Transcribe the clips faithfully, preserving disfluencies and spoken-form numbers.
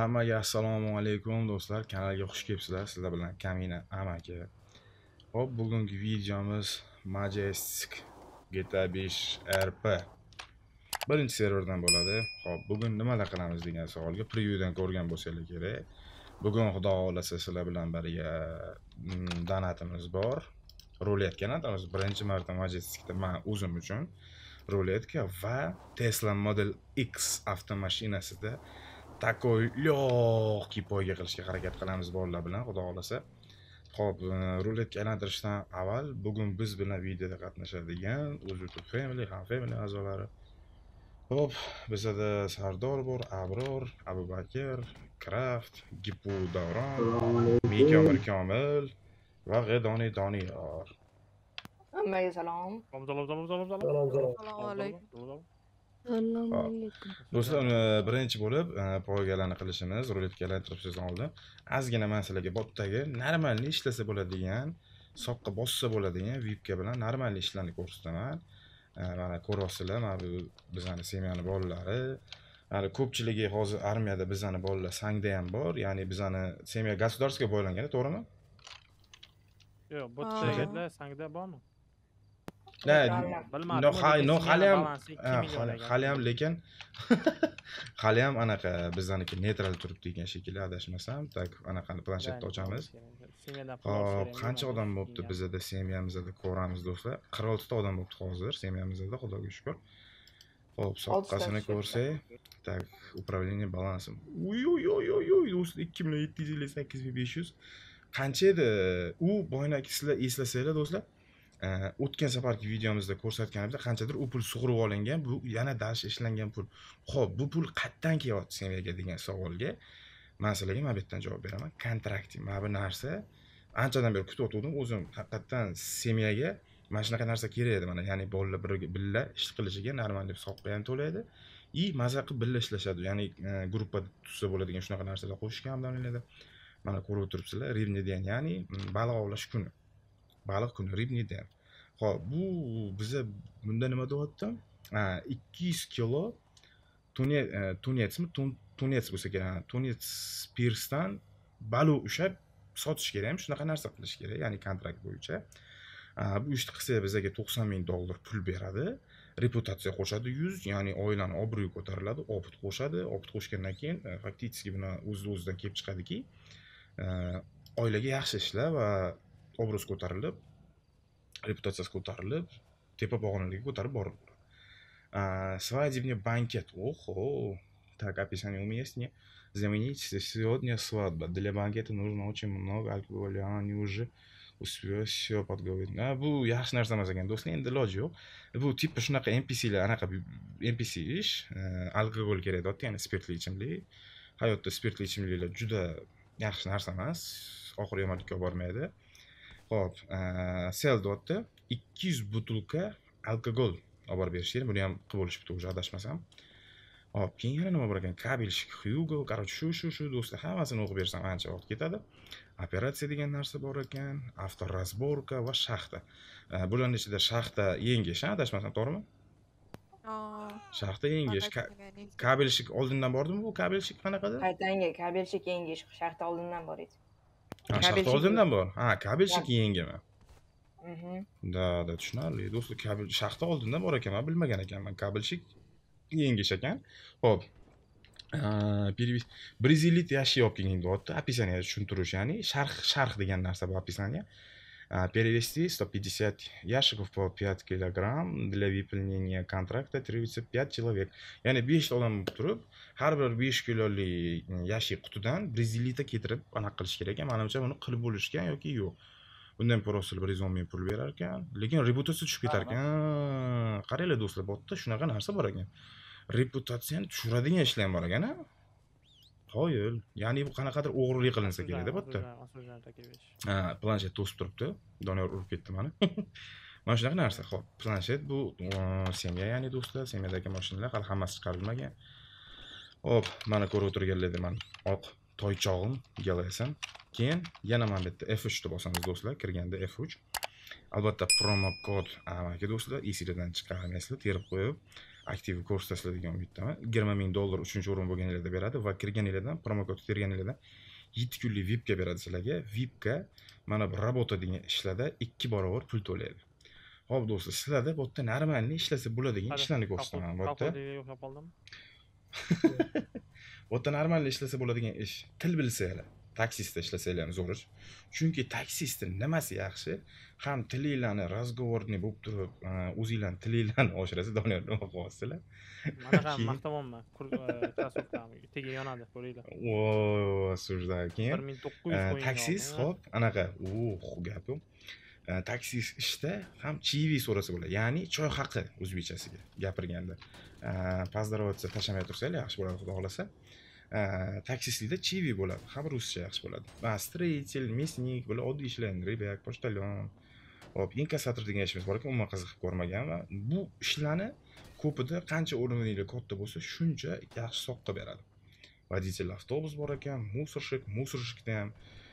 Hammaga assalomu alaykum do'stlar, kanalga xush kelibsizlar. Sizlar bilan Kamina amaki. Hop, bugungi videomiz Majestic G T A besh R P birinchi serverdan bo'ladi. Hop, bugun nimalar qilamiz degan savolga previewdan ko'rgan bo'lsanglar kerak. Bugun xudo xolasa sizlar bilan birga donatimiz bor. Ruletka donatimiz birinchi marta Majesticda men o'zim uchun ruletka va Tesla Model X avtomashinasida takoy lyoqki poyga qilishga harakat qilamiz bolalar bilan xudo xolasa. Xo'p, ruletka aylantirishdan avval bugun biz bilan videoda qatnashadigan YouTube Family, ham Family a'zolari. Xo'p, bizda Sardor bor, Abror, Abubakir, Craft, Gipu Davron, Mikomir Komil va G'edoni Doniyor. Hammaga salom. Salom salom salom salom. Assalomu alaykum. Do'stlar, birinchi bo'lib poygalarni qilishimiz, ruletga aylantirishdan oldin ozgina men sizlarga botdagi normalni ishlasa bo'ladigan, soqqa bossa bo'ladigan vipka bilan normalni ishlarni ko'rsataman. Mana ko'ryapsizlar, mana bu bizning semyani bolalari. Hali ko'pchiligi hozir armiyada bizning bolalar sangda ham bor, ya'ni bizning semya государствоga bo'ylangan, to'g'rimi? Yo'q, bu tishlar sangda bormi? La, bilmadim. no, no, hali ham, hali ham lekin hali ham anaqa bizniki neytral turibdi degan shekilli adashmasam, tak anaqa planshetni ochamiz. Hop, qancha odam bo'libdi bizda semyamizda ko'ramiz do'stlar. qirq olti ta odam bo'libdi hozir semyamizda, xudoga shukr. Hop, soqqasini ko'rsak, tak управление balansim. Uy uy uy uy uy do'stlar, ikki million yetti yuz ellik sakkiz ming besh yuz. Qancha edi? U boyagi sizlar eslasanglar do'stlar, o'tgan safargi videomizda ko'rsatganimda qanchadir u pul sug'urib olingan, bu yana dash ishlangan pul. Xo'p, bu pul qayerdan kelyapti semyaga degan savolga men sizlarga mana bu yerdan javob beraman. Kontrakt. Mana bu narsa anchadan beri kutib o'tgandim o'zim. Haqiqatan semyaga mana shunaqa narsa kerak edi mana, ya'ni bolalar birga billa ish qilishiga normal deb soqqa ham to'laydi. И maza qilib billa ishlashadi. Ya'ni gruppada tutsa bo'ladigan shunaqa narsalar qo'shishgan hamdonlarda. Mana ko'rib turibsizlar, ribnidan, ya'ni baliq ovlash kuni. Baliq kuni ribnidan. Xo'p, bu biza bunda nima deyapti? ikki yuz kilo tunet tunetsmi? Tunets bo'lsa kerak. Tunets pirsdan baliq ushlab sotish kerak ham, shunaqa narsa qilish kerak, ya'ni kontrakt bo'yicha. Bu ishni qilsa bizaga to'qson ming dollar pul beradi. Reputatsiya qo'shadi yuz, ya'ni oilani obro'yi ko'tariladi, opit qo'shadi. Opit qo'shgandan keyin faktiski buni o'z-o'zidan kelib chiqadiki, oilaga yaxshi ishlar va obro'si ko'tarilib, reputatsiyasi ko'tarilib, tepa pog'onaligiga ko'tarib boriladi. Свадебный банкет. Ого. Так, описание у меня есть. Не знаменитости. Сегодня свадьба. Для банкета нужно очень много алкоголя. Они уже успели все подготовить. А, bu yaxshi narsa emas ekan do'stlar, endi iloji yo'q. Bu tipi shunaqa N P C'lar, anaqa N P C ish, alkogol kerak deyapti, ya'ni spirtli ichimlik. Hayotda spirtli ichimliklar juda yaxshi narsa emas, oxir yomonlikka bormaydi. Hop, sel deyapti, ikki yuz butilka alkogol olib berish kerak. Buni ham qilib olishibdi o'zi, adashmasam. Hop, keyin yana nima bor ekan? Kabelshik Hugo, короче, shu shu shu do'stlar, hammasini o'qib bersam ancha vaqt ketadi. Operatsiya degan narsa bor ekan, avtorazborka va shaxta. Bularning ichida shaxta yengish, adashmasam, to'g'rimi? Shaxta yengish, kabelshik oldindan bordimi bu? Kabelshik qanaqadir? Qaytanga kabelshik yengish, shaxta oldindan bor edi. Ha, shaxta oldindan bor. Ha, kabelshik yengimi? Mhm. Da, da, tushunarli. Do'stlar, kabel shaxta oldindan bor ekan, men bilmagan ekanman. Kabelshik yengish ekan. Xo'p. Brizilit yashayotgan deyapti. Описание tushuntirish, ya'ni sharh sharh degan narsa bu описание. Перевести сто пятьдесят ящиков по пять килограмм для выполнения контракта тридцать пять человек. Ya'ni besh ta odam turib, har bir besh kilolik yashik qutidan brizilita keltirib anaqa qilish kerak ekan. Menimcha buni qilib bo'lishgan yoki yo'q. Bundan prosil bir yuz o'n ming pul berar ekan, lekin reputatsiya tushib ketar ekan. Qaranglar do'stlar, botda shunaqa narsa bor ekan. Reputatsiyani tushiradigan ishlar ham bor ekan, ha? Qoyil. Ya'ni bu qanaqadir o'g'rilik qilinsa kerak deb botda. Ha, planshet to'sib turibdi. Doniyor urib ketdi meni. Mana shunaqa narsa. Xo'p, planshet bu semya, ya'ni do'stlar, semyadagi mashinalar hali hammasi chiqarilmagan. Hop, mana ko'rib o'tirganlarda men oq toychog'im galaysan. Keyin yana mana bu yerda F uch deb bosamiz do'stlar, kirganda F uch. Albatta promo kod amaki do'stlar, esingizdan chiqarmaysizlar, terib qo'yib, aktiv ko'rsatasizlar degan umiddaman. yigirma ming dollar uchinchi o'rin bo'lganingizda beradi va kirganingizdan promo kod terganingizdan yetti kunlik V I P ga beradi sizlarga. V I P ga mana bu rabota degan ishlarda ikki barobar pul to'laydi. Xo'p do'stlar, sizlarda bu yerda normalniy ishlasa bo'ladigan ishlarni ko'rsataman bu yerda. Yo'qlab qoldimi? Bu yerda normalniy ishlasa bo'ladigan ish, til bilsanglar, taksistda ishlasanglar ham zo'r ish. Chunki taksistning nimasi yaxshi? Ham tilinglarni razgovorni bo'lib turib, o'zingizlarning tilinglarni oshirasiz, Doniyor nima qilyapsizlar? Mana ham maqtamonman. Krossovkami tegi yonadi, ko'ringlar. Voy, осуждаю. bir Keyin ming to'qqiz yuz qo'ying. taksist, xo'p, anaqa, u gap bu. Taksist ishda ham chivi so'rasa bo'ladi. Ya'ni choy haqi o'zbekchasiga gapirganda. Поздороваться tashamay tursanglar yaxshi bo'ladi, xudo xolasa. Taksistlikda chivi bo'ladi, ham ruscha yaxshi bo'ladi. Va строитель, мясник, bular oddiy ishlar, rybak, pochtalyon. Hop, inkassator degan ishimiz bor ekan, umuman qiziqib ko'rmaganman. Bu ishlarni ko'pida qancha o'rininglar katta bo'lsa, shuncha yaxshi soqqa beradi. Водитель avtobus bor ekan, musorshik, musorshikda ham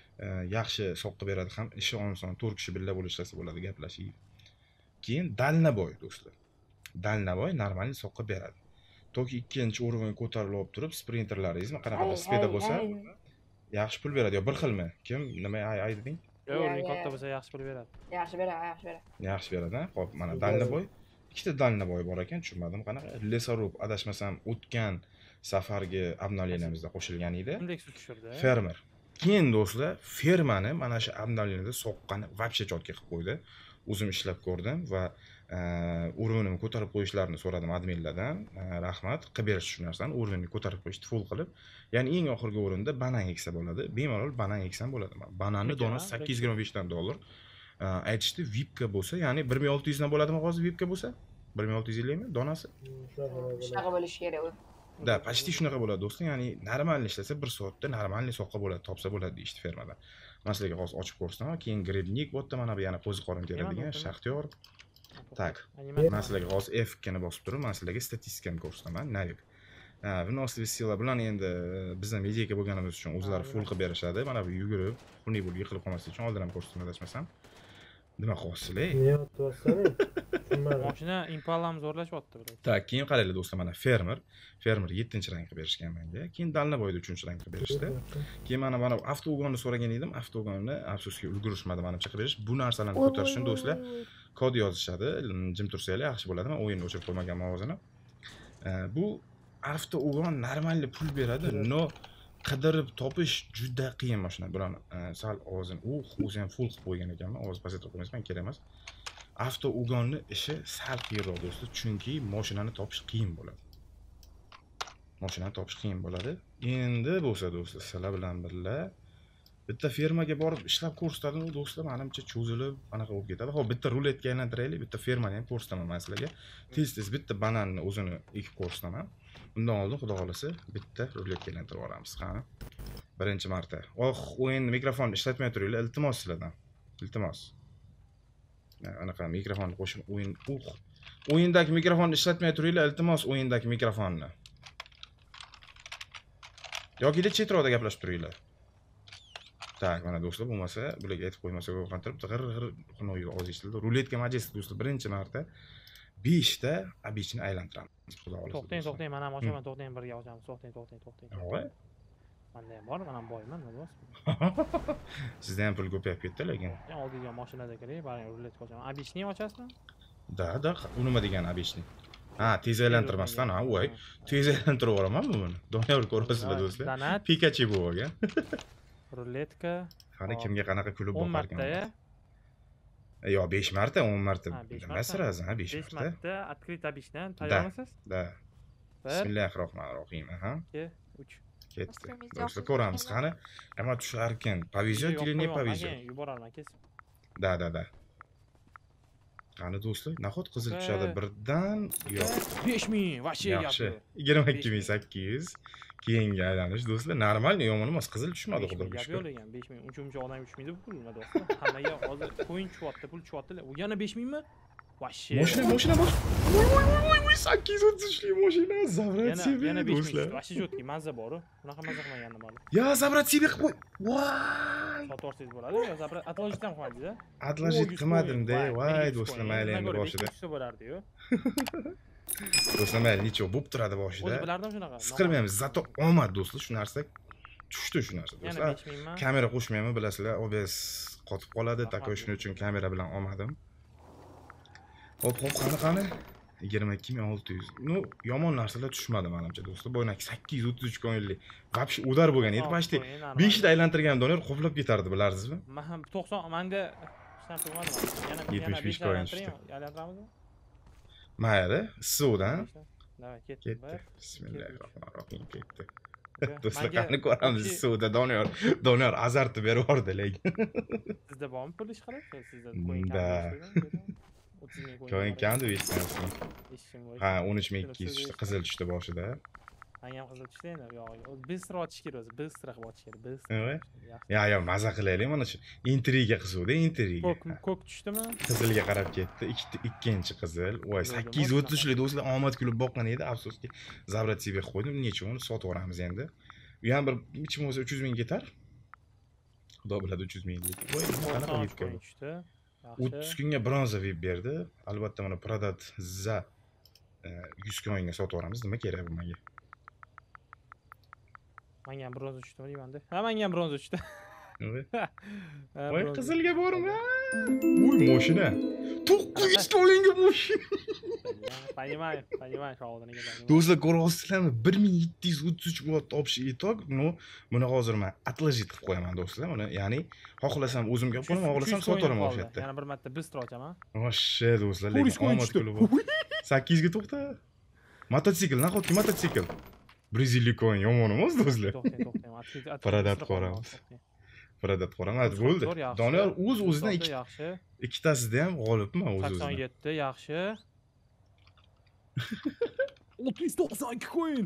yaxshi soqqa beradi, ham ishi oson, to'rt kishi birga bo'lib ishlasa bo'ladi, gaplashib. Keyin dalnaboy do'stlar. Dalnaboy normal soqqa beradi. Toki ikkinchi o'ringa ko'tarilib olib turib, sprinterlaringiz qanaqa speda bo'lsa, yaxshi pul beradi. Yo bir xilmi? Kim nima ay ay deding? Yo'q, o'rning katta bo'lsa yaxshi pul beradi. Yaxshi beradi, yaxshi beradi. Yaxshi beradi, ha? Xo'p, mana dalnaboy. Ikkita dalnaboy bor ekan, tushunmadim qanaqa. Lesorub adashmasam o'tgan safargi обновлениямizda qo'shilgan edi. Indeks tushirdi. Fermer. Keyin do'stlar, fermani mana shu обновлениеda soqqani вообще chotka qilib qo'ydi. O'zim ishlab ko'rdim va o'rinimni ko'tarib qo'yishlarini so'radim adminlardan. Rahmat, qilib berish shu narsani, o'rinni ko'tarib qo'yishdi full qilib. Ya'ni eng oxirgi o'rinda banan eksa bo'ladi. Bemalol banan eksam bo'ladi. Bananni donasi sakkiz yuz yigirma besh dan dollar. Aytishdi V I P ga bo'lsa, ya'ni bir ming olti yuz dan bo'ladimi hozir V I P ga bo'lsa? bir ming olti yuz ellikmi donasi? Shunaqa bo'lishi kerak u. Da, почти shunaqa bo'ladi do'stlar. Ya'ni normalniy ishlasa bir soatda normalniy soqqa bo'ladi, topsa bo'ladi deyishdi fermadan. Men sizlarga hozir ochib ko'rsataman. Keyin grebnik bo'tda mana bu yana qo'zi qorin teradigan shaxtyor. Tak. Men sizlarga hozir F ikkini bosib turib, men sizlarga statistikani ko'rsataman. Navik. Ha, vinosi sila bilan endi bizning mediyaka bo'lganimiz uchun o'zlari full qilib berishadi. Mana bu yugurib, xunuk bo'lib yiqilib qolmaslik uchun oldin ham ko'rsatdim adashmasam. Nima qilyapsizlar? Nima qilyapsizlar? Tushunmadim. Mashina Impala'm zo'rlashyapti biroz. Tak, keyin qaranglar do'stlar, mana fermer. Fermer yettinchi rang qilib berishgan menga. Keyin dalnaboyda uchinchi rang qilib berishdi. Keyin mana mana avtogonni so'ragan edim. Avtogonni afsuski ulgurishmadi menimcha qilib berish. Bu narsalarni ko'tarish uchun do'stlar kod yozishadi. Jim tursanglar yaxshi bo'ladi. Men o'yinni o'chirib qo'ymaganman ovozini. Bu avtougon normalniy pul beradi, no qidirib topish juda qiyin mashina. Bilan sal ovozini, uh, o'zi ham full qilib qo'ygan ekanman. Ovoz pasaytirib qo'ymasam kerak emas. Avtougonni ishi sal qiyinroq do'stlar, chunki mashinani topish qiyin bo'ladi. Mashinani topish qiyin bo'ladi. Endi bo'lsa do'stlar, sizlar bilan birga bitta fermaga borib ishlab ko'rsatadim, do'stlar, menimcha cho'zilib, anaqa bo'lib ketadi. Xo'p, bitta ruletga aylantiraylik, bitta fermani ham ko'rsataman men sizlarga. Tez-tez bitta bananni o'zini ekib ko'rsataman. Undan oldin xudo xolasa bitta ruletga aylantirib yuboramiz, qani. Birinchi marta. Oh, o'yin mikrofonni ishlatmay turinglar, iltimos sizlardan. Iltimos. Anaqa mikrofonni qo'shib o'yin, uh. O'yindagi mikrofonni ishlatmay turinglar, iltimos, o'yindagi mikrofonni. Yoki de chetroqda gaplashib turinglar. Tak, mana do'stlar, bo'lmasa, bularga aytib qo'ymasa qo'rqantirib, g'ir-g'ir xunoyi ovoz eshitildi. Ruletka majlis do'stlar, birinchi marta besh ta abichni aylantiramiz. Xudo xolasa. To'xtang, to'xtang, mana ham ochaman, to'xtang, birga ochamiz. To'xtang, to'xtang, to'xtang. Voy. Menda ham bor, men ham boyman, nima bo'lsa. Sizda ham pul ko'payib ketdi lekin. Oldinga mashinada kiray, bari ruletka ochaman. Abichni ochasizmi? Da, da, u nima degan abichni? Ha, tez aylantirmasdan, ha, voy. Tez aylantirib yuboramanmi buni? Doniyor ko'rasizlar do'stlar. Pikachu bu bo'lgan. Ruletka. Qani kimga qanaqa kulib o'n boqar ekan? marta. Yo, besh marta, o'n marta. Nima sirasi, ha, besh besh marta. marta открыть обычно. Tayyormisiz? Da. Bismillahirrohmanirrohim, aha. ikki, uch. Ketdi. Do'stlar, ko'ramiz qani. Nima tushar ekan? Pavizyon или не pavizyon? Yuborarman, kesib. Da, da, da. Qani do'stlar, nahot qizil tushadi birdan, yo'q. besh ming, вообще yaxshi. yigirma ikki ming sakkiz yuz. Keyingi aylanish do'stlar, normal, yomon emas, qizil tushmadi xudoga Gap shukr. yo'q ekan, besh ming. Uchinchi odam uch ming deb pul nima do'stlar? Hammaga hozir coin tushyapti, pul tushyapti. U yana besh mingmi? Вообще. Mashina, mashina bor. Voy, voy, voy, voy, sakkiz yuz o'ttiz uchli mashina. Zabrat Yana Sibek yana besh ming do'stlar. tushdi. Вообще jotki mazza bor-ku. Bunaqa mazza qilmagandim hali. Ya Zabrat Sibek qo'y. Voy. Sotib olsangiz bo'ladi-ku. Yo, Zabrat atложить ham qilmadingiz-a? Atложить qilmadim-da. Voy do'stlar, mayli endi boshida. Tushsa bo'lardi-yu. Do'stlar, mayli necha bo'lib turadi boshida. O'zi bilardim shunaqa. Siqilmaymiz, zato omad do'stlar, shu narsa tushdi shu narsa Yana do'stlar. besh mingmi? Kamera qo'shmayman, bilasizlar, O B S qotib qoladi, takoy shuning uchun kamera bilan olmadim. Hop, hop, qani qani? yigirma ikki ming olti yuz. Ну, yomon narsalar tushmadi menimcha do'stlar. Bo'ynak sakkiz yuz o'ttiz uch ko'ngilli. Вообще udar bo'lgan edi, почти besh ta aylantirgan doniyor qoplab ketardi, bilarsizmi? Men ham to'qson manga hech narsa qilmadim. Yana yetmish besh ko'yin tushdi. Aylantiramizmi? Mayli, issiqdan Davay, ketdi. ketdi. Bismillahirrohmanirrohim ketdi. Menga- Do'stlar, qani ko'ramiz issiqda doniyor. Doniyor azartib berib yubordi lekin. Sizda bormi pul ish qilib? Sizda Da. o'ttiz ming Ko'yin kamdi eshitgansiz. Ishim bo'yicha. Ha, o'n uch ming ikki yuz tushdi, qizil tushdi boshida. Menga ham qizil tushdi endi. Yo'q, bыстро ochish kerak o'zi. Bыстро qilib ochish kerak. Bыстро. Nima? Ya, ya, maza qilaylik mana shu. Intriga qizuvda, intriga. Ko'k ko'k tushdimi? Qizilga qarab ketdi. Ikkita ikkinchi qizil. Voy, sakkiz yuz o'ttiz uchli do'stlar omad kulib boqqan edi. Afsuski, Zabrat Sibek qo'ydim. Necha uni sotib yuboramiz endi. U ham bir nechim bo'lsa uch yuz ming ketar. Xudo biladi uch yuz ming. Voy, qanaqa yetgan bu? tushdi. o'ttiz kunga bronza vip berdi. Albatta mana Prodat za yuz ko'yinga sotib yuboramiz. Nima kerak bu menga? Menga ham bronza tushdimi deyman-da. Ha, menga ham bronza tushdi. Voy, qizilga bormi? Uy, mashina. to'qqiz yuz ko'yinga mashina. Понимаю, понимаю, sholdiniga. Do'stlar, ko'ryapsizlarmi? bir ming yetti yuz o'ttiz uch baht topish etok. No, buni hozir men atложить qilib qo'yaman do'stlar. Buni, ya'ni xohlasam o'zimga olib qolaman, xohlasam sotib olaman o'sha yerda. Yana bir marta bыстро ochaman. Voshshe do'stlar, lekin omad kulib. sakkiz ga to'xta. Mototsikl, nahotki mototsikl. bir yuz ellik ko'yin yomon emas do'stlar. To'xtang, to'xtang. Prodat qo'ramiz. Prodat qo'ramiz. Bo'ldi. Doniyor o'z-o'zidan ikki yaxshi. ikkitasida ham g'olibman o'z-o'zidan. sakson yetti yaxshi. olti yuz to'qson ikki ko'yin.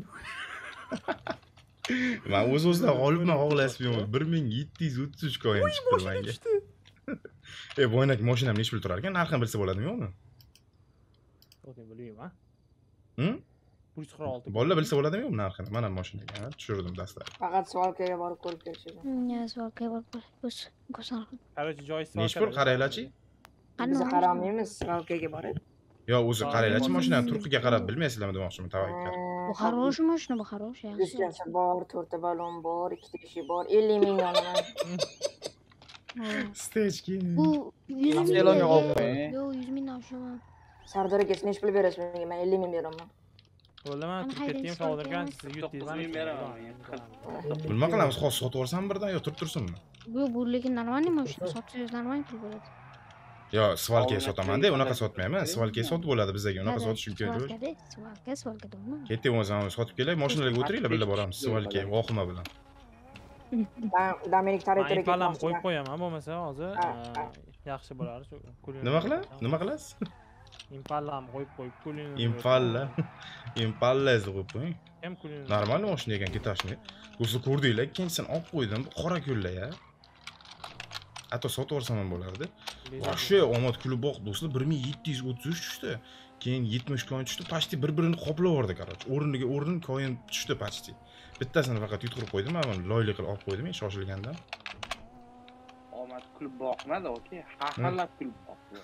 Men o'z-o'zidan g'olibman, xohlasizmi? bir ming yetti yuz o'ttiz uch ko'yin chiqdi menga. E, bo'ynak mashinam nech pul turar ekan? Narxini bilsa bo'ladimi yo'qmi? To'xtang, bilmayman. Hm? bir yuz qirq olti. Bolalar bilsa bo'ladimi yo'qmi narxini? Mana mashinaga tushirdim dastlab. Faqat svalkaga borib ko'rib kelishadi. Ya, svalkaga borib ko'z ko'rsam. Короче, joy Nech pul qaranglarchi? Biz qaramaymiz, svalkaga borib. Yo, o'zi qaranglarchi, mashinani turqiga qarab bilmaysizlarmi demoqchiman, tavakkal. Bu хороший mashina, bu хороший. Diskasi bor, to'rtta balon bor, ikkita ishi bor, ellik ming olaman. Stechki. Bu yuz ming. Elonga olib qo'ying. Yo'q, yuz ming olshaman. Sardor aka, nech pul berasiz menga? Men ellik ming beraman. Bo'ldi, men turib ketdim, sholdingan siz yutdingiz. to'qqiz ming beraman. Nima qilamiz? Hozir sotib olsam birdan yo turib tursinmi? Bu bu lekin нормальный mashina, sotsangiz нормальный pul bo'ladi. Yo, svalkaga sotaman-da, unaqa sotmayman. Svalkaga sotib bo'ladi bizga, unaqa sotish imkoni yo'q. Svalka, svalka bo'lmaydi. Ketdik, o'zimiz sotib kelay, mashinalarga o'tiringlar, birga boramiz svalkaga, vohima bilan. Dominik Toretto'ga Impalam qo'yib qo'yaman, bo'lmasa hozir yaxshi bo'lar. Nima qilay? Nima qilasiz? Impalam qo'yib qo'yib kulini. Impalla. Impallazni qo'yib qo'ying. Ham kulini. Normal mashina ekan, ketashni. Do'stlar, ko'rdinglar, ikkinchisini olib qo'ydim, qora ko'llar ya. Hatto sotib olsam ham bo'lardi. Voshshe omad kulib boq do'stlar, bir ming yetti yuz o'ttiz uch tushdi. Keyin yetmish ko'yin tushdi, почти bir-birini qoplab yubordi, короче. O'rniga o'rin ko'yin tushdi почти. Bittasini faqat yutqirib qo'ydim, men buni loyli qilib olib qo'ydim, shoshilganda. Omad kulib boqmadi, okey. Haqlab kulib boqdi.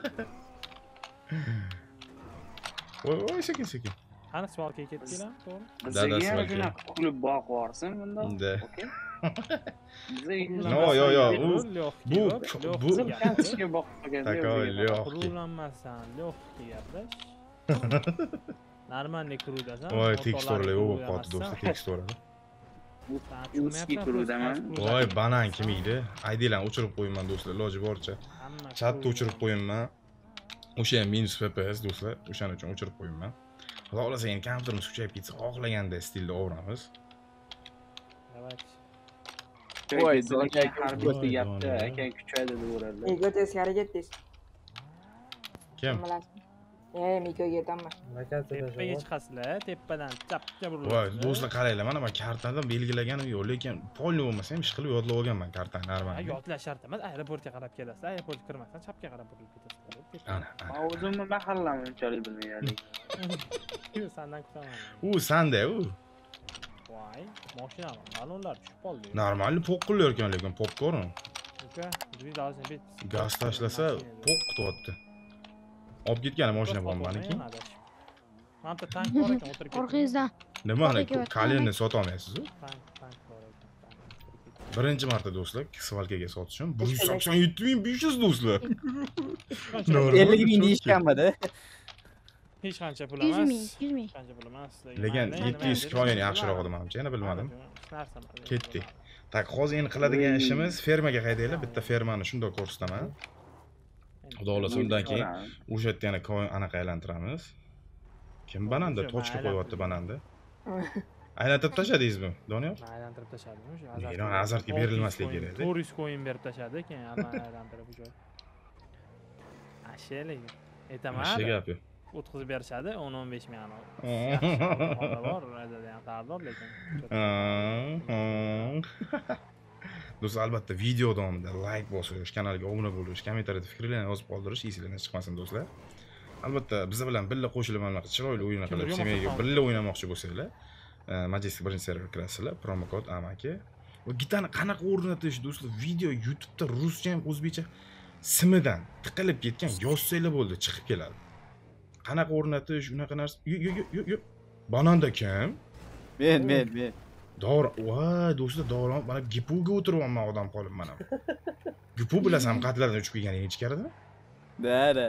Voy, voy, sekin-sekin. Qani svalkaga ketdinglar, to'g'ri? Bizga ham shunaqa kulib boqib yuborsin bunda. Okey. No, yo, yo, bu bu bu Kantiga boqib qolgan. takoy lyoxki. Rulanmasdan lyoxki gaplash. Нормальный крудаsan. Voy, teksturlar yo'q qotdi do'stlar, teksturlar. Uski kurudaman. Voy, banan kim edi? Aydinglarni o'chirib qo'yman do'stlar, iloji boricha. Chatni o'chirib qo'yinman. O'sha ham minus F P S do'stlar, o'shaning uchun o'chirib qo'yinman. Xudo xolasa endi kompyuterimiz kuchayib ketsa, xohlaganda stilda o'ramiz. Voy, Donya har bir deyapti, akang kuchaydi deb o'radi. Ego teskari ketdingiz. Kim? E, Miko'ga aytaman. Tepaga chiqasizlar, tepadan chapga voy burilasiz. do'stlar qaranglar, mana men kartadan belgilaganim yo'q, lekin polni bo'lmasa ham ish qilib yodlab olganman kartani Ha, normal. yodlash shart emas, aeroportga qarab kelasiz. Aeroportga kirmasdan chapga qarab burilib ketasiz. Ana, ana. Men o'zimni mahallamni unchalik bilmayman. Yo'q, sendan kutaman. U sanda u. Voy, mashina balonlar tushib qoldi. Normal pok qilayotgan lekin popkorn. Uka, bir dozin bit. Gaz tashlasa pok qilyapti. Olib ketgan mashina bor meniki. Manta tank bor ekan, o'tirib ketdi. Orqangizdan. Nima ana kalenni sota olmaysiz-ku? Tank, tank bor ekan. Birinchi marta do'stlar, Svalkaga sotishim bir yuz sakson yetti ming besh yuz do'stlar. ellik ming deyishganmidi. Hech qancha pul yuz emas. ming, yuz ming. Qancha pul emas. Lekin yetti yuz koin yaxshiroq edi menimcha, yana bilmadim. Ketdik. Tak, hozir endi qiladigan ishimiz fermaga haydaylar, bitta fermani shundoq ko'rsataman. Xudo xolasa undan keyin o'sha yerda yana koin anaqa aylantiramiz. Kim bananda tochka qo'yapti bananda? Aylantirib tashladingizmi, Doniyor? Aylantirib tashladim o'sha. Mehron azartga berilmasligi kerak edi. to'rt yuz koin berib tashladi, keyin aylantirib joy. Ashalik. Aytaman. Shu gap yo'q. O'tkazib berishadi, o'n o'n besh ming ana. Yaxshi bor, radiyada tardor lekin. Do'stlar, albatta video davomida like bosish, kanalga obuna bo'lish, kommentariyada fikrlarni yozib qoldirish esingizdan chiqmasin do'stlar. Albatta biz bilan birga qo'shilib mana chiroyli o'yin qilib, semiyaga birga o'ynamoqchi bo'lsanglar, Majestic birinchi serverga kirasizlar, promo kod amaki. Va gitarani qanaqa o'rnatish do'stlar, video YouTube'da ruscha ham o'zbekcha simidan tiqilib ketgan, yozsanglar bo'ldi, chiqib keladi. Qanaqa o'rnatish, unaqa narsa. Yo'q, yo'q, yo'q, yo'q. Bananda kim? Men, men, men. Dor, voy, do'stlar, Davron, mana Gipuga o'tiryapman odam qolib mana. Gipu bilasan, qatlardan uchib kelgan ichkarida? Da, da.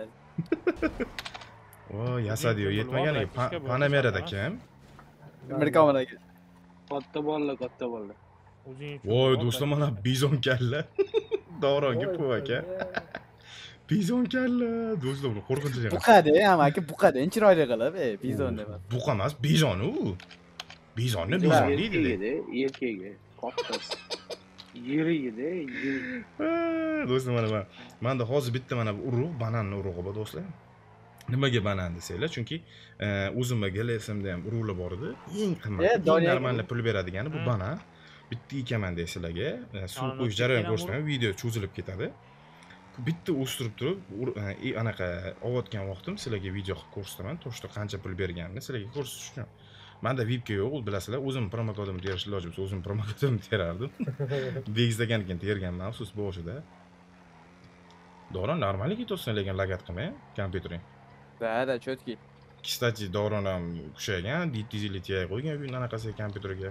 Voy, Yasadiyo yetmagan Panamerada kim? Amerikamadaga. Katta bolalar, katta bolalar. Voy, do'stlar, mana bizon kalla. Davron Gipu aka. Bizon kalla. Do'stlar, buni qo'rqinchli emas. Buqadi, amaki, buqadi, chiroyli qilib, e, bizon emas. Buqa emas, bizon u. Bizonni bizon deydi. Erkagi, kattasi. Yirigida, yirig. Do'stlar, mana men. Menda hozir bitta mana bu urug', bananni urug'i bor do'stlar. Nimaga banan desanglar, chunki o'zimga galasimda ham urug'lar bor edi. Eng qimmat, eng normalniy pul beradigani bu banan. Bitta ekaman deysizlarga, suv qo'yish jarayon ko'rsatmayman, video cho'zilib ketadi. Bitta o'stirib turib, anaqa ovotgan vaqtim sizlarga video qilib ko'rsataman, to'shda qancha pul berganini sizlarga ko'rsatish uchun. Menda V I P ga yo'q, bilasizlar, o'zim promo kodimni terish iloji bo'lsa, o'zim promo kodimni terardim. Begizlagan ekan terganman, afsus boshida. Davron normalniy ketayotsan, lekin lagat qilmay, kompyutering. Da, da, cho'tki. Kstati, Davron ham kuchaygan, yetti yuz ellik Ti qo'ygan anaqasi kompyuteriga.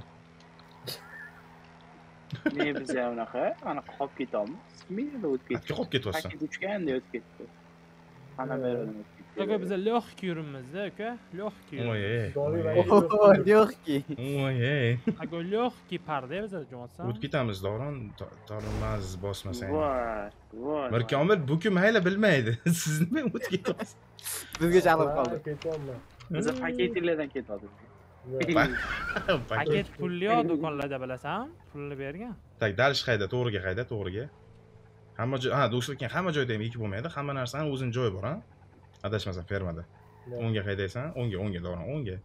Ne bizga unaqa, anaqa qolib ketamiz. Smirda o'tib ketdi. Qolib ketyapsan. Paket uchganda o'tib ketdi. Panameradan o'tib ketdi. Aka biz lyoxki yuribmiz-da, aka. Lyoxki. Voy, Yo'qki. voy. Aka lyoxki parda bizda jo'natsan. O'tib ketamiz, Davron, tormaz bosmasang. Voy, voy. Mirkomil bu kun mayli bilmaydi. Siz nima o'tib ketyapsiz? Bizga chalib qoldi. Ketyapman. Biz paketinglardan ketadi. Paket pulli yo'q do'konlarda bilasan, pulni bergan. Tak, dalish qayda, to'g'riga qayda, to'g'riga. Hamma joy, ha, do'stlar, hamma joyda ham ekib bo'lmaydi. Hamma narsaning o'zining joyi bor, ha? Adashmasam fermada. o'ngga haydaysan, o'ngga, o'ngga, Davron, o'ngga.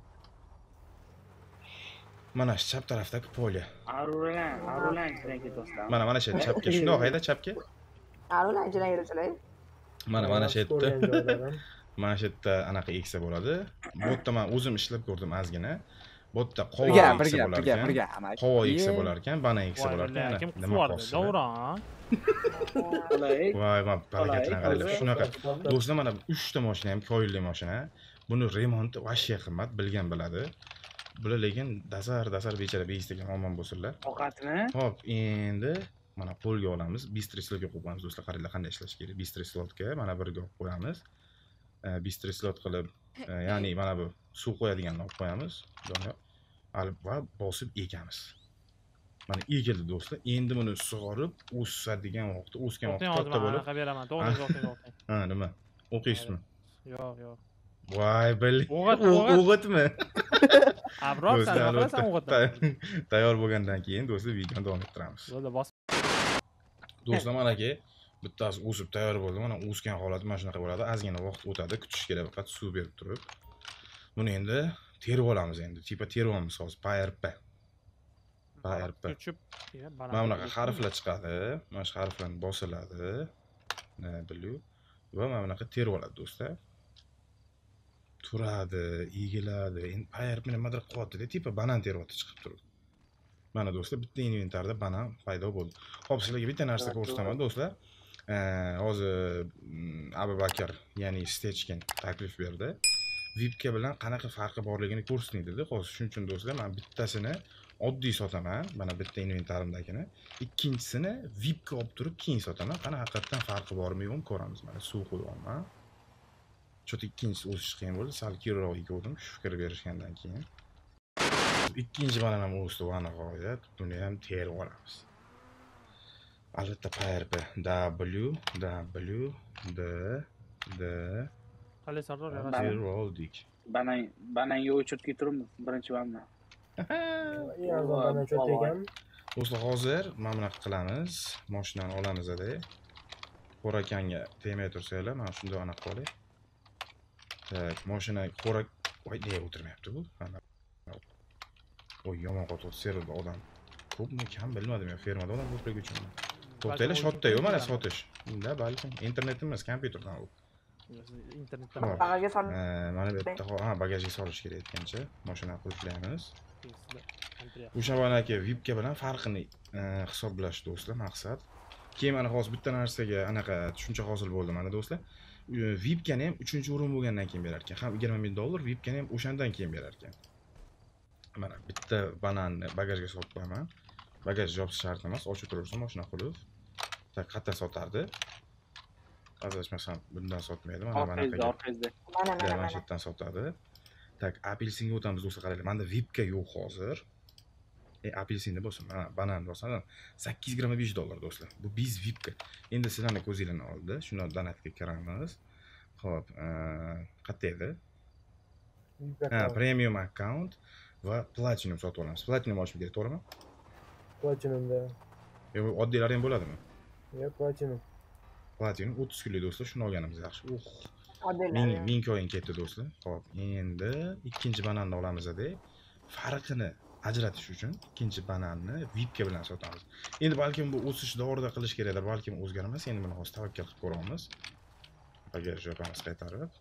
Mana shu chap tarafdagi polya. Arulan, arulan ichidan ketyapsan. Mana mana shu chapga, shundoq hayda chapga. Arulan ichidan yuribsizlar. Mana mana shu yerda. Mana shu yerda anaqa eksa bo'ladi. Bu yerda men o'zim ishlab ko'rdim ozgina. Bu yerda qovoq eksa bo'lar ekan. Birga, birga, birga. Qovoq eksa bo'lar ekan, bana eksa bo'lar ekan. Nima qildi? Davron. Voy, men palakatdan qaraylar. Shunaqa. Do'stlar, mana uchta mashina ham koyilli mashina. Buni remonti vashya qimmat, bilgan biladi. Bular lekin dasar, dasar bechara beyistagan omon bo'lsinlar. Ovqatni? Xo'p, endi mana qo'lga olamiz. Bistri slotga qo'yamiz do'stlar. Qaranglar qanday ishlash kerak. Bistri slotga mana birga olib qo'yamiz. Bistri slot qilib, ya'ni mana bu suv qo'yadiganni olib qo'yamiz. Olib va bosib ekamiz. Mana ekildi do'stlar. Endi buni sug'orib, o'sadigan vaqtda, o'sgan vaqtda katta bo'lib. To'g'ri, beraman. To'g'ri, to'g'ri. Ha, nima? O'qiysizmi? Yo'q, yo'q. Voy, bil. O'g'it, o'g'itmi? Abror, sen o'qirasan o'g'itni. Tayyor bo'lgandan keyin do'stlar videoni davom ettiramiz. Do'stlar, mana aka, Bittasi o'sib tayyor bo'ldi. Mana o'sgan holati mana shunaqa bo'ladi. Ozgina vaqt o'tadi, kutish kerak faqat suv berib turib. Buni endi terib olamiz endi. Tipa teryapmiz hozir P R P. P R P. Mana bunaqa harflar chiqadi. Mana shu harflarni bosiladi. W va mana bunaqa terib oladi do'stlar. Turadi, egiladi. Endi P R P nimadir qilyapti-da, tipa banan teryapti chiqib turib. Mana do'stlar, bitta inventarda banan paydo bo'ldi. Xo'p, sizlarga bitta narsa ko'rsataman do'stlar. Hozir Abubakar, ya'ni Stechkin taklif berdi. V I P ga bilan qanaqa farqi borligini ko'rsating dedi. Hozir shuning uchun do'stlar, men bittasini oddiy sotaman, mana bitta inventarimdagini. Ikkinchisini V I P ga olib turib keyin sotaman. Qana haqiqatan farqi bormi yo'qmi ko'ramiz. Mana suv qo'yapman. Chot ikkinchisi o'sish qiyin bo'ldi, sal keyinroq ko'rdim, shu fikr berishgandan keyin. Ikkinchi banan ham o'sdi, va nihoyat buni ham terib olamiz. Albatta P R P W W D D Qale sarroq terib oldik. Banan bananga o'chirib turibmiz birinchi bandan. Eng arzon banan cho't ekan. Do'stlar, hozir mana bunaqa qilamiz. Mashinani olamiz-da. Xo'rakanga tegmay tursanglar, mana shunday anaqa qilib. Tak, mashina xo'rak voy nega o'tirmayapti bu? Oy, yomon qotib serida odam. Ko'pmi, kam bilmadim men, fermada odam ko'pligi uchun. To'xtaylar, shotda-yu mana sotish. Unda balkim internet emas, kompyuterdan u. Internetdan. Bagajga sol. Mana bu yerda ha, bagajga solish kerak aytgancha, mashina qulflaymiz. O'sha banaki V I P ga bilan farqini hisoblash do'stlar, maqsad. Keyin mana hozir bitta narsaga anaqa tushuncha hosil bo'ldi mana do'stlar. V I P gani ham uchinchi o'rin bo'lgandan keyin berar ekan. Ham yigirma ming dollar, V I P gani ham o'shandan keyin berar ekan. Mana bitta bananni bagajga solib qo'yaman. Bagaj yopish shart emas, ochib turaversa mashina qulf. Tak, qayerdan sotardi? Adashmasam bundan sotmaydi. Mana Orqangizda, orqangizda. Mana mana mana shu yerdan sotadi. Tak, apelsinga o'tamiz do'stlar, qaranglar. Menda V I P ga yo'q hozir. E, apelsinda bo'lsin, mana banan bo'lsa sakkiz yigirma besh dollar do'stlar. Bu biz V I P ga. Endi sizlarning ko'zinglarni oldi. Shuni donatga kiramiz. Xo'p, qayerda edi? Ha, premium account va platinum sotib olamiz. Platinum olishim kerak, to'g'rimi? Platinumda. Yo'q, oddiylari ham bo'ladimi? Yo'q, platinum. Platinum o'ttiz kunlik do'stlar, shuni olganimiz yaxshi. Uh. Oddiy. ming ming coin ketdi do'stlar. Xo'p, endi ikkinchi bananni olamiz-da. Farqini ajratish uchun ikkinchi bananni V I P ga bilan sotamiz. Endi balkim bu o'sish davrida qilish kerakdir, balkim o'zgarmas. Endi buni hozir tavakkal qilib ko'ramiz. Bagaj yopamiz qaytarib.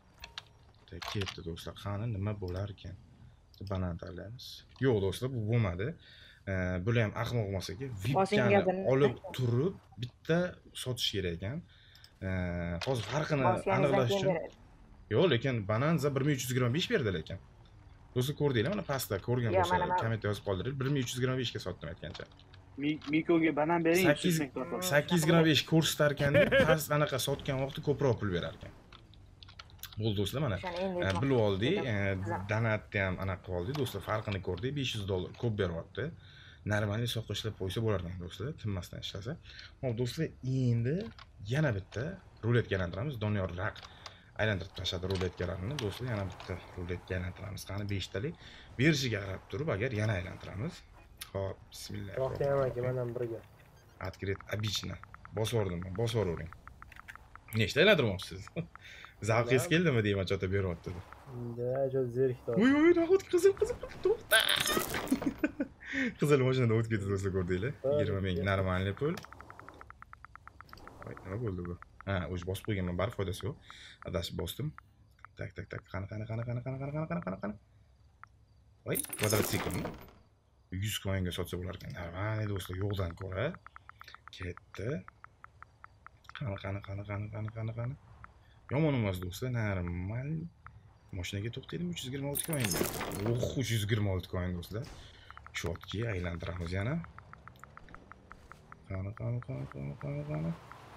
Ketdi do'stlar. Qani nima bo'lar ekan? Banan tanlaymiz. Yo'q do'stlar, bu bo'lmadi. Bular ham ahmoq emas-ki. V I P gani olib turib bitta sotish kerak ekan. Hozir farqini aniqlash uchun. Yo'q, lekin banan za bir ming uch yuz yigirma besh berdi lekin. Do'stlar, ko'rdinglar, mana pastda ko'rgan bo'lsangiz, kommentda yozib qoldiring. bir ming uch yuz yigirma besh ga sotdim aytgancha. Mikoga banan bering. sakkiz yigirma besh ko'rsatar ekan, past anaqa sotgan vaqtda ko'proq pul berar ekan. Bo'ldi do'stlar, mana bilib oldik, donatni ham anaqa qilib oldik do'stlar, farqini ko'rdik, besh yuz dollar ko'p beryapti. Normalniy soqqa ishlab qo'ysa bo'lar ekan do'stlar, tinmasdan ishlasa. Xo'p do'stlar, endi yana bitta ruletga aylantiramiz. Doniyor raq aylantirib tashladi ruletkalarni do'stlar, yana bitta ruletga aylantiramiz. Qani besh talik berishiga qarab turib, agar yana aylantiramiz. Xo'p, bismillah. Roqtayam aka, men ham birga. Открыт обычно. Bosordim, bosoravering. Nechta aylantirmoqchisiz? Zavqingiz keldimi deyman, chota beryapti. Da, jo zerikdi. Voy, voy, nahot qizil, qizil, to'xta. Qizil mashinada o'tib ketdi do'stlar, ko'rdinglar? yigirma ming normalniy pul. Voy, nima bo'ldi bu? Ha, o'zi bosib qo'yganman, bari foydasi yo'q. Adashib bosdim. Tak, tak, tak, qani, qani, qani, qani, qani, qani, qani, qani, qani. Voy, kvadrotsiklmi? yuz coinga sotsa bo'lar ekan. Normalniy do'stlar, yo'qdan ko'ra ketdi. Qani, qani, qani, qani, qani, qani, qani. Yomon emas do'stlar, normal. Mashinaga to'xtaydim uch yuz yigirma olti coin. Oh, uch yuz yigirma olti coin do'stlar. Chotga aylantiramiz yana. Qani, qani, qani, qani, qani, qani.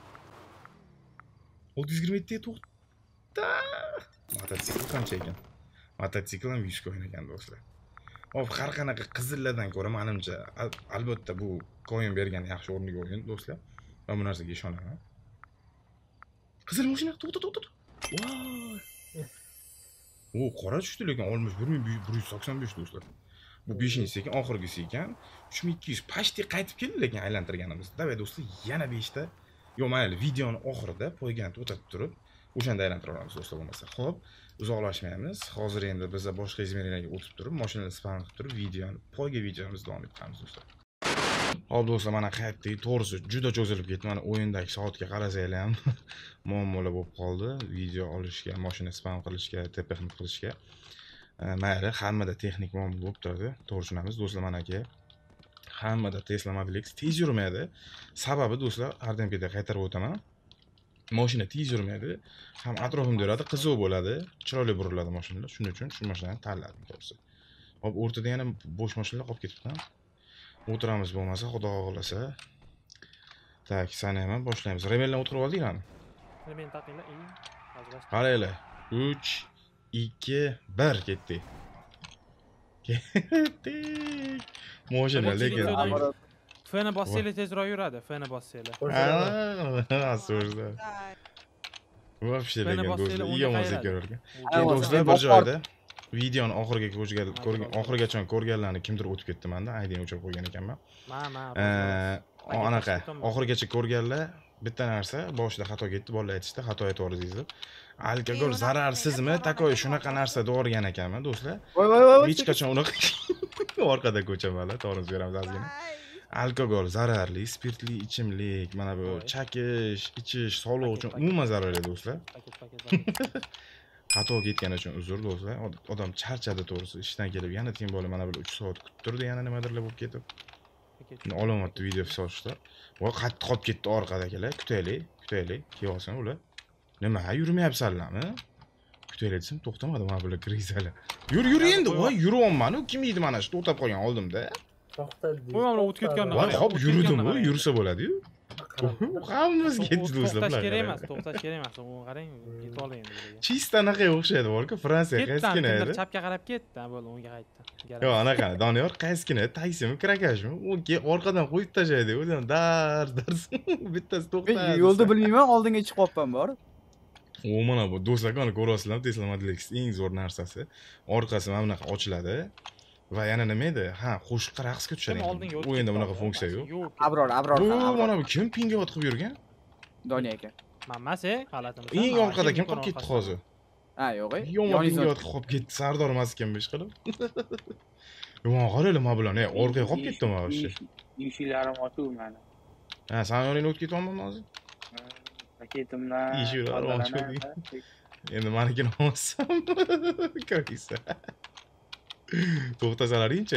olti yuz yigirma yetti to'xta. Mototsikl qancha ekan? Mototsikl ham yuz coin ekan do'stlar. Hop, har qanaqa qizillardan ko'ra menimcha albatta bu coin bergan yaxshi o'rniga o'yin do'stlar. Men bu narsaga ishonaman. Qizil mashina, to'xta, to'xta. Voy. O, qora tushdi lekin oltmish bir ming bir yuz sakson besh do'stlar. Bu beshinchisi ekan, oxirgisi ekan. uch ming ikki yuz pashti qaytib keldi lekin aylantirganimizda. Davay do'stlar, yana besh ta Yo'q, mayli, videoni oxirida poygani to'xtatib turib, o'shanda aylantiramiz do'stlar bo'lmasa. Xo'p, uzoqlashmaymiz. Hozir endi biz boshqa izmeriyalarga o'tib turib, mashinani spam qilib turib, videoni, poyga videomizni davom ettiramiz do'stlar. Hop do'stlar, mana qaytdik. To'g'risi juda cho'zilib ketdi. Mana o'yindagi soatga qarasanglar ham muammolar bo'lib qoldi. Video olishga, mashina spam qilishga, tpxni qilishga. Mayli, hammada texnik muammo bo'lib turadi. To'g'ri tushunamiz do'stlar, mana aka. Hammada Tesla Model X tez yurmaydi. Sababi do'stlar, ardamkada qaytarib o'taman. Mashina tez yurmaydi. Ham atrofimda yuradi, qiziq bo'ladi, chiroyli buriladi mashinalar. Shuning uchun shu mashinani tanladim to'g'risi. Hop, o'rtada yana bo'sh mashinalar qolib ketibdi. O'tiramiz bo'lmasa, xudo xolasa. Tak, sanayman, boshlaymiz. Remeldan o'tirib oldinglarmi? Remel taqinglar. Hozir qaranglar. uch, ikki, bir ketdik. Ketdik. Mashina lekin. F'ni bossanglar tezroq yuradi, F'ni bossanglar. Ha, so'zda. Вообще lekin do'stlar, iya mozza ko'rarkan. Aynen, Do'stlar, aynen. bir joyda videoni oxiriga ko'rgan, oxirigacha ko'rganlarni kimdir o'tib ketdi menda, aydin o'chirib qo'ygan ekanman. Ma, ma. Anaqa, oxirigacha ko'rganlar bitta narsa, boshida xato ketdi, bolalar aytishdi, xato aytibsiz deb. Alkogol zararsizmi? Takoy shunaqa narsa o'rgan ekanman, do'stlar. Voy voy voy. Hech qachon unaqa orqada ko'chamanlar, to'g'risini beramiz ozgina. Alkogol zararli, spirtli ichimlik, mana bu chakish, ichish sog'liq uchun umuman zararli do'stlar. Xato ketgani uchun uzr do'stlar. Odam charchadi to'g'risi, ishdan kelib, yana teng bo'lib mana bu uch soat kutib turdi, yana nimadirlar bo'lib ketib. Olomatni video solishdi. Voy, qattiq qolib ketdi orqada akalar. Kutaylik, kutaylik. Kelsin ular. Nima, yurmayapsanlarmi? Kutaylik desam, to'xtamadi mana bular grizalar. Yur, yur endi, voy, yuryapman-ku. Kim yedi mana shu to'xtab qolgan oldimda? To'xtadi. Qo'yamlar o'tib ketganda. Voy, hop, yurdim-ku, yursa bo'ladi-yu. Hammamiz ketdi do'stlar To'xtash bilan. kerak emas, to'xtash kerak emas. U qarang, yetib olgan endi bularga. Chista anaqa o'xshaydi, borku, Fransiya qaysikina edi. Chapga qarab ketdi, bo'ldi, o'ngga qaytdi. Yo'q, anaqa, Doniyor qaysikina, taksimi, kirakashmi? U orqadan qo'yib tashlaydi, o'zim dar dar bittasi to'xtadi. Yo'lda bilmayman, oldinga chiqib qolibman bor. U mana bu do'stlarga ko'ryapsizlar, Tesla Model X eng zo'r narsasi. Orqasi mana bunaqa ochiladi. Va yana nima edi? Ha, qo'shiqqa raqsga tushadi. U endi bunaqa funksiya yo'q. Abror, Abror. Bu mana bu kim pinga o'tib yurgan? Doniya aka. Mamasi, g'alatim. Eng orqada kim qolib ketdi hozir? Ha, yo'q-ey. Yomon pinga o'tib qolib ketdi, Sardor emas ekan ish qilib. Yomon qaraylar mana bular, ne, orqaga qolib ketdimi вообще? Eshiklarim ochiq mani. Ha, sen yo'lingni o'tib ketyapmanmi hozir? Paketimdan. Eshiklarim ochiq. Endi menikini olsam, kiraysan. To'xtasalaring-chi.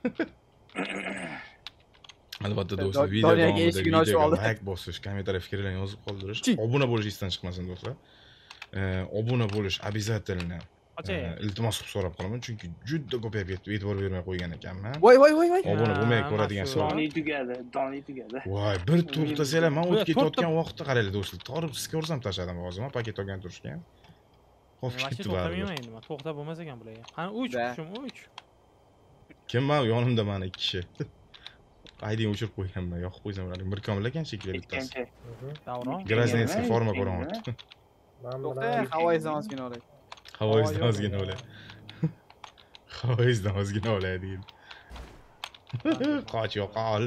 Albatta do'stlar, video davomida like bosish, kommentariy fikrlarni yozib qoldirish, obuna bo'lish esdan chiqmasin do'stlar. Obuna bo'lish обязательно. Iltimos qilib so'rab qolaman, chunki juda ko'payib ketdi, e'tibor bermay qo'ygan ekanman. Voy voy voy voy. Obuna bo'lmay ko'radigan savol. Doni tugadi, doni tugadi. Voy, bir to'xtasanglar, men o'tib ketayotgan vaqtda qaranglar do'stlar. Torib siz ko'rsam tashladim hozir, men paket olgan turishgan. Hop ketdi baribir. To'xtab bo'lmas ekan bularga. Qani uch qushim, uch. Kim man yonimda mana ikki kishi. Aydin o'chirib qo'yganman, yoqib qo'ysam ularni mirkomil ekan shekilli bittasi. Davron. Graznetskiy forma ko'ryapti. To'xta, havo izdan ozgina olay. Havo izdan ozgina olay. Havo izdan ozgina olay deydi. Qoch yo'qol.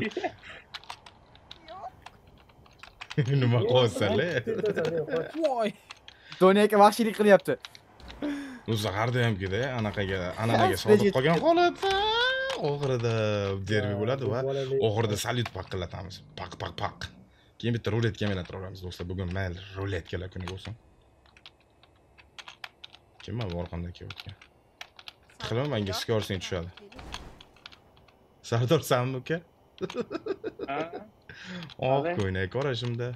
Nima qilyapsanlar? Voy. Doniya aka vahshiylik qilyapti. O'zi harda hamkida, anaqaga, ananaga sodiq qolgan holatda oxirida derbi bo'ladi va oxirida salyut paqillatamiz. Paq paq paq. Keyin bitta ruletga aylantirib olamiz do'stlar. Bugun mayli ruletkalar kuni bo'lsin. Kim mana orqamda kelayotgan? Qilaman, menga skorsing tushadi. Sardor sanmi uka? Ha? Oq ko'ynak qarashimda.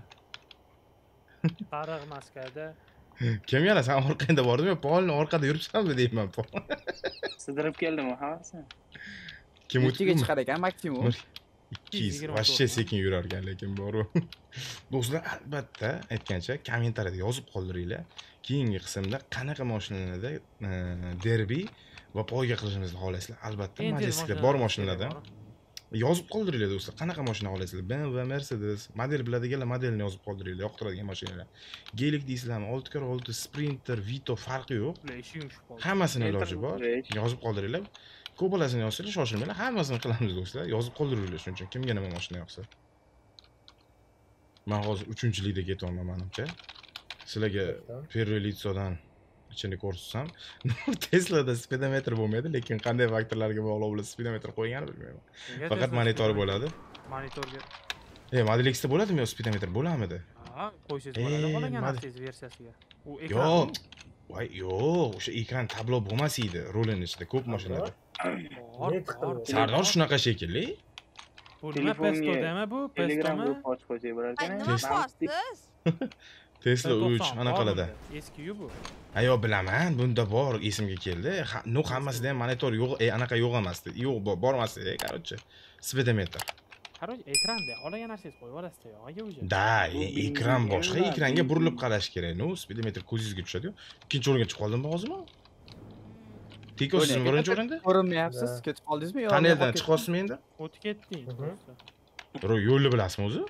Sariq maskada. Kim yana sen orqangda bordimi yo polni orqada yuribsanmi deyman. Sidirib keldim hammasi. Kim o'tib chiqar ekan maksimum. ikki yuz vashcha sekin yurar ekan lekin bor. Do'stlar, albatta aytgancha kommentariyada yozib qoldiringlar. Keyingi qismda qanaqa mashinalarda derbi va poyga qilishimizni xohlaysizlar. Albatta majlisda bor mashinalarda yozib qoldiringlar do'stlar. Qanaqa mashina xohlaysizlar? B M W, Mercedes, model biladiganlar modelni yozib qoldiringlar, yoqtiradigan mashinalar. Gelik deysizlarmi? olti kar olti, Sprinter, Vito farqi yo'q. Hammasini iloji bor. Yozib qoldiringlar. Ko'palasini yozsanglar, shoshilmanglar. Hammasini qilamiz do'stlar. Yozib qoldiringlar shuning uchun kimga nima mashina yoqsa. Men hozir uchinchilikda ketyapman menimcha. Sizlarga первый лицоdan ichini ko'rsatsam, Tesla'da speedometr bo'lmaydi, lekin qanday faktorlarga bog'liq bo'lib speedometr qo'yganini bilmayman. Faqat monitor bo'ladi. Monitorga. E, Model X'da bo'ladimi yo speedometr bo'lamidi? Ha, qo'ysangiz bo'ladi qolagan avtobus versiyasiga. U ekran. Yo'q. Voy, yo'q, o'sha ekran tablo bo'lmas edi rolning ichida ko'p mashinada. Sardor shunaqa shekilli. Bu nima Pestodami bu? Telegramga Pestodami? poch qo'ysak bo'lar Ay, ekan. nima qilyapsiz? Tesla uch anaqalarda. Eski-yu bu. Ayo bilaman, bunda bor, esimga keldi. Ha- No, hammasida ham monitor yo'q, e, anaqa yo'q emasdi. Yo'q, bormas edi, короче. Speedometr. Qaroq ekranda olagan narsangiz qo'yib olasiz yo'g'iga o'zi. Da, e- ekran boshqa, ekranga burilib qarash kerak. No, speedometr ko'zingizga tushadi-yu. Ikkinchi o'ringa chiqib qoldimmi hozirmi? Tekosiz birinchi o'rinda? Ko'rinmayapsiz, ketib qoldingizmi yo? Tonneldan chiqyapsizmi endi? O'tib ketding. Ro, yo'lni bilasizmi o'zi?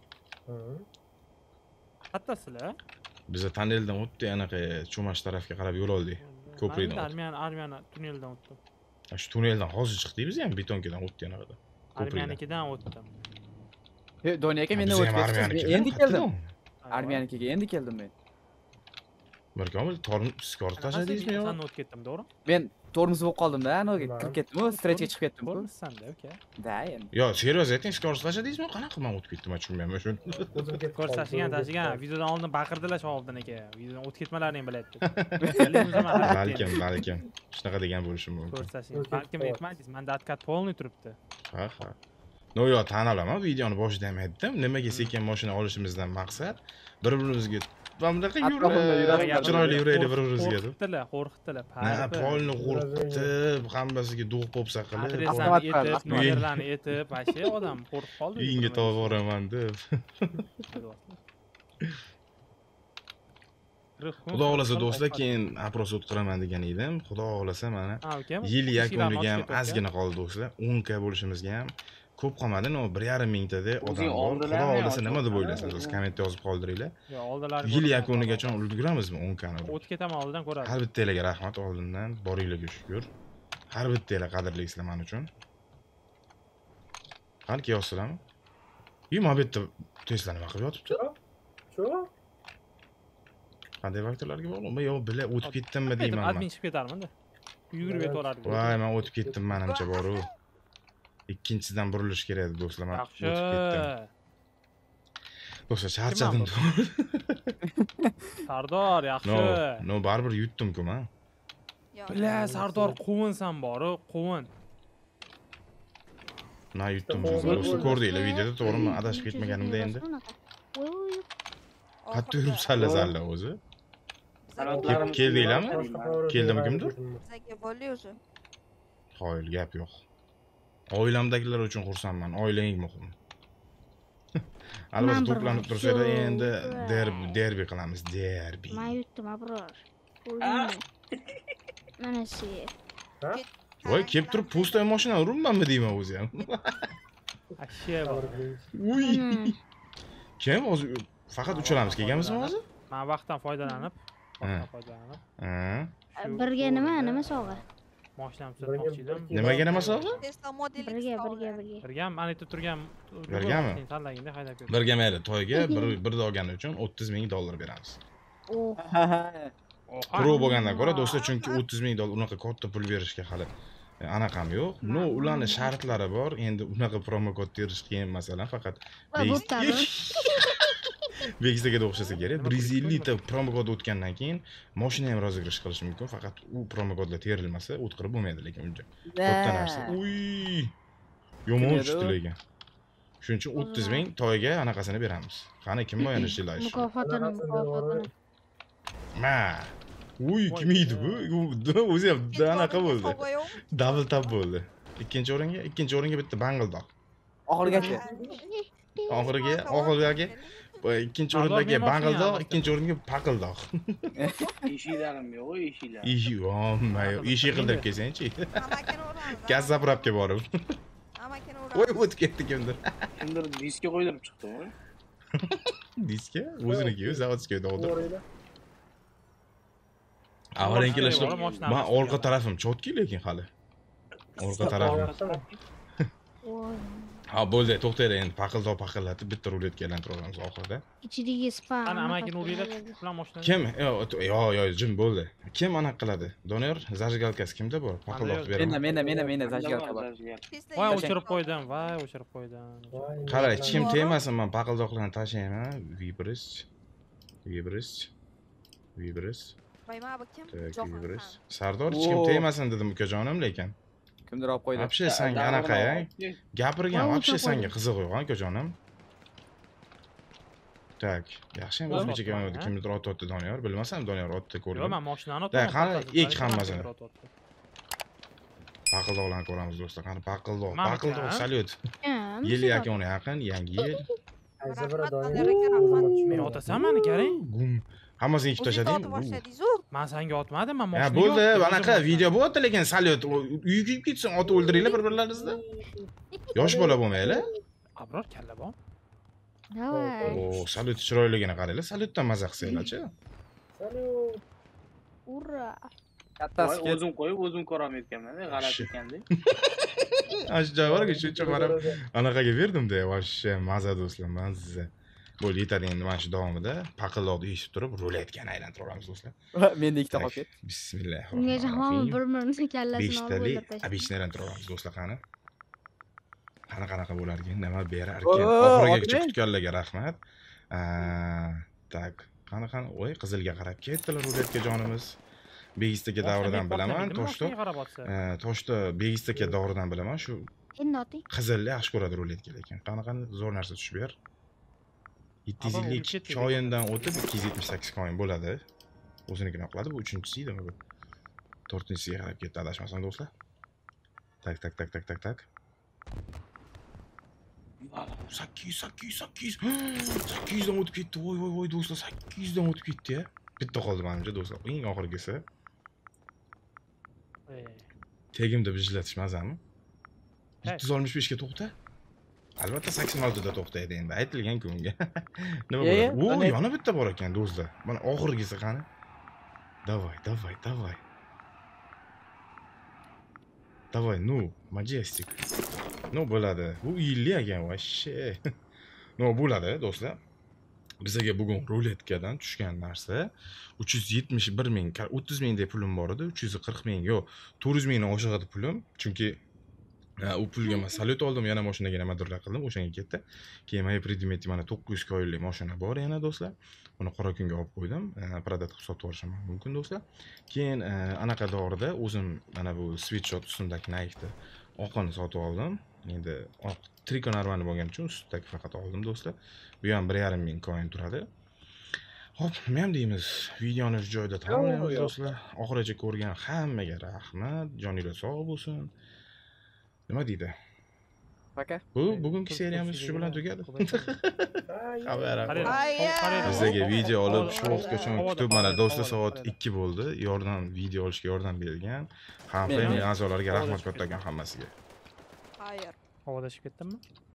Hattasizlar? Biz tonneldan o'tdik, anaqa Cho'mash tarafga qarab yo'l oldik. Ko'prikdan o'tdik. Armiyani, armiyani tunneldan o'tdim. Shu tunneldan hozir chiqdik biz ham betonkadan o'tdik anaqada. Armiyanikidan o'tdim. Doni aka meni Biz ham o'tib ketdingiz. armiyanikidan Men endi keldim. o'tdik. Armiyanikiga endi keldim men. Mirkomil, torn skor tashladingizmi yo? Sen o'tib ketdim, to'g'ri? Men tormoz bo'lib qoldim-da, anaga kirib ketdim-ku, strechga chiqib ketdim-ku. Ko'rmishsan-da, uka. Da, endi. Yo, seriyoz ayting, skor tashladingizmi? Qanaqa men o'tib ketdim, tushunmayman shuni. Ko'rsatishgan, tashigan. Videodan oldin baqirdilar Shahobiddin aka. Videodan o'tib ketmalaringni bilayapti. Balkim, balkim. Shunaqa degan bo'lishi mumkin. Ko'rsatishgan. Balkim aytmadingiz, menda откат полный turibdi. Ha, ha. No, yo, tan olaman, videoni boshida ham aytdim. Nimaga sekin mashina olishimizdan maqsad bir-birimizga bunaqa yurib, chiroyli yuraylik bir-birimizga deb. Qo'rqitdilar, qo'rqitdilar. Na, polni qo'rqitib, hammasiga do'q-po'psa qilib, Adreslarni etib, nomerlarni etib, vashe odam qo'rqib qoldi. uyingga topib boraman deb. Xudo xolasa do'stlar, keyin apros o'tkiraman degan edim. Xudo xolasa mana Ha, ukam. yil yakuniga ham ozgina qoldi do'stlar. o'n ka bo'lishimizga ham ko'p qolmadi, no bir yarim mingtada odam bor. Xudo xolasa nima deb o'ylaysiz? Siz kommentda yozib qoldiringlar. Yo, oldilari. Yil yakunigacha ulguramizmi o'n kani? O'tib ketaman oldidan ko'radi. Har bittanglarga rahmat oldindan, boringlarga shukr. Har bittanglar qadrlisizlar men uchun. Qani kelyapsizlarmi? Yu, mana bu yerda Tesla nima qilib yotibdi? Shu? Qanday faktorlarga bog'liq? Men yo bila o'tib ketdimmi deyman Admin men. chiqib ketarmanda. Yugurib yetorardi. Voy, men o'tib ketdim menimcha boru. Ikkinchisidan burilish kerak edi do'stlar, men Yaxshi. o'tib ketdim. Do'stlar, charchadim. Sardor, yaxshi. No, no baribir yutdim-ku men. Billa, Sardor quvunsan bor, quvun. Na yutdim do'stlar. Ko'rdinglar videoda, to'g'rimi? Adashib ketmaganimda endi. Voy, Qattiq yurib salla-salla o'zi. Kelib keldinglarmi? Keldimi kimdir? Bizga bo'lyapti. Qoyil, gap yo'q. Oilamdagilar uchun xursandman. Oilang muhim. Albatta to'planib tursa-da endi derbi, derbi qilamiz, derbi. men yutdim, abror. Ko'rdingmi? Mana shu. Voy, kelib turib pustoy mashina urmanmi deyman o'zi ham. Ashya bor. Uy. Kim hozir faqat uchalamiz kelganmizmi hozir? Men vaqtdan foydalanib, vaqtdan foydalanib, Ha. Birga nima, nima sovg'a? mashinamni sotmoqchi edim. Nimaga nima sovg'a? Tesla Model X Birga, sovg'a. birga, birga. Birgam, mana yerda turgan. Birgami? Tanlaganda haydab ketdim. Birga mayli, to'yga bir bir olgani uchun o'ttiz ming dollar beramiz. Oh, Pro bo'lgandan ko'ra do'stlar, chunki o'ttiz ming dollar unaqa katta pul berishga hali e, anaqam yo'q. No, ularning shartlari bor. Endi unaqa promo kod terish qiyin masalan, faqat va bo'ptami? Begistaga o'xshasa kerak. bir yuz ellik ta promo kod o'tgandan keyin mashina ham rozigrish qilish mumkin. Faqat u promo kodlar terilmasa, o'tkirib bo'lmaydi lekin uncha. Katta narsa. Uy! Yomon tushdi lekin. Shuning uchun o'ttiz ming to'yga anaqasini beramiz. Qani kim boyani ishlaydi? Mukofotini, mukofotini. Ma. Uy, kim edi bu? O'zi ham anaqa bo'ldi. Double tap bo'ldi. Ikkinchi o'ringa, ikkinchi o'ringa bitta bangildoq. Oxirigacha. Oxiriga, oxiriga ikkinchi o'rindagi bangildoq, ikkinchi o'ringa paqildoq. Eshiklarim yo'q, eshiklar. Eshik, omma, eshik qildirib kelsang-chi. Amakini uramiz. Gaz zapravka borib. Amakini Voy, uramiz. o'tib ketdi kimdir. Kimdir diskga qo'ydirib chiqdimi? Diska o'ziniki-yu, zavodskiy dog'dir. To'g'ri. Avvalingilashib, men orqa tarafim chotki lekin hali. Orqa tarafim. Voy. Ha bo'ldi, to'xtaylik endi. Paqildoq paqillatib bitta ruletga aylantirib olamiz oxirida. Ichidagi spam. Qani amakini uringlar, bilan mashina. Kim? Yo, yo, jim bo'ldi. Kim anaqa qiladi? Doniyor, zajgalkasi kimda bor? Paqildoq Menda, beraman. menda, menda, menda zajgalka bor. Pista Voy, yeydi. o'chirib qo'ydim, voy, o'chirib qo'ydim. Voy, Qarang, nima kim qiladi? tegmasin, men paqildoqlarni tashlayman. Vibris. Vibris. Vibris. Voy, mana bu kim? Tak, Johan Vibris. Khan. Sardor hech kim Oo. tegmasin dedim ukajonim, lekin. Kimdir olib qo'ydi. Вообще senga anaqa ya. Gapirgan, Voy, вообще o'chirib senga qo'ydim. qiziq yo'q, ukajonim. Tak, yaxshi emas O'z necha otman, kim ha? kimnidir ot otdi Doniyor, bilmasam Doniyor otdi Yo'q, ko'rdim. men mashinani Da, otaman. qani, paqqazni ek hammasini. bir ototdi. Paqildoqlarni ko'ramiz do'stlar. Qani paqildoq, Mamika, paqildoq ha? salyut. Kim? Yil yakuni yaqin, yangi yil. Qaysi biri Rahmat, Doniyor? Doniyor aka, rahmat. Men otasan meni, garing. Gum. Hammasini yigib O'zingiz tashlading. otib boshladingiz-ku. Men senga otmadim, men Ha, mashinaga bo'ldi, otdim, anaqa o'zim video otdim. bo'lyapti, lekin salyut uyi kuyib ketsin, otib o'ldiringlar bir-birlaringizni. Yosh bola bo'lmaylar. Abror kalla bor. Davay. O, salyut chiroyligini qaranglar, salyutdan maza qilsanglar-chi. Salut. Ura. Kattasi Voy, keldi. o'zim qo'yib, o'zim ko'rolmayotganman, g'alati ekanda. Ash javorga shuncha qarab anaqaga berdim-da, вообще maza do'stlar, maza. Bo'ldi, yetadi endi mana shu davomida paqildoqni eshitib turib, ruletkani aylantirib olamiz do'stlar. Menda ikkita qolib ketdi. Ungacha hamma Bismillahirrohmanirrohim. bir-birini kallasini olib Beshtali o'ylab tashladi. abishni aylantirib olamiz do'stlar, qani. Qani qanaqa bo'lar ekan, nima berar Oo, ekan. Oxirigacha otmang. kutganlarga rahmat. Tak, qani qani, voy qizilga qarab ketdilar ruletka jonimiz. Begistaka davridan bilaman, Toshto. Toshto Begistaka davridan bilaman, shu Endi oting. qizilni yaxshi ko'radi ruletka lekin. Qani qani zo'r narsa tushib ber. yetti yuz ellik koindan o'tib ikki yuz yetmish sakkiz koin bo'ladi. O'zinikini qiladi, bu uchinchisi edimi bu? to'rtinchisiga qarab ketdi, adashmasam do'stlar. Tak tak tak tak tak tak. sakkiz yuz sakkiz yuz sakkiz yuz sakkiz yuz dan o'tib ketdi. Voy voy voy do'stlar, sakkiz yuz dan o'tib ketdi ya. Bitta qoldi menimcha do'stlar. Eng oxirgisi. Tegimda bijlatish mazami? yetti yuz oltmish beshga to'xta. Albatta sakson oltida to'xtaydi endi. Aytilgan-ku unga. Nima Ye, ye, bo'ladi? O, qanday- yana bitta bor ekan do'stlar. Mana oxirgisi qani? Davay, davay, davay. Davay, ну, Majestic. No bo'ladi. Bu yilli ekan вообще. No bo'ladi do'stlar. Bizga bugun ruletkadan tushgan narsa uch yuz yetmish bir ming, o'ttiz mingdek pulim bor edi. uch yuz qirq ming, yo'q, to'rt yuz mingdan oshig'adi pulim. Chunki ha, u pulga men salyut oldim, yana mashinaga nimadirlar qildim, o'shanga ketdi. Keyin men predmeti mana to'qqiz yuz koinlik mashina bor yana do'stlar. Buni qora kunga olib qo'ydim. Prodat qilib sotib olishim mumkin do'stlar. Keyin anaqa davrida o'zim mana bu sweatshirt ustundagi Nike'ni oqini sotib oldim. Endi oq triko normali bo'lgani uchun ustidagi faqat oldim do'stlar. Bu ham bir yarim ming koin turadi. Hop, nima ham deymiz? Videoni shu joyda tamomlaymiz do'stlar. Oxirigacha ko'rgan hammaga rahmat. Joningiz sog' bo'lsin. Nima deydi? Aka. Bu bugungi seriyamiz shu bilan tugadi. Xabar. Bizga video olib shu vaqtgacha kutib mana do'stlar soat ikki bo'ldi. Yordam video olishga yordam bergan hamma a'zolariga rahmat kattakon hammasiga. Hayır. Havadashib ketdimmi?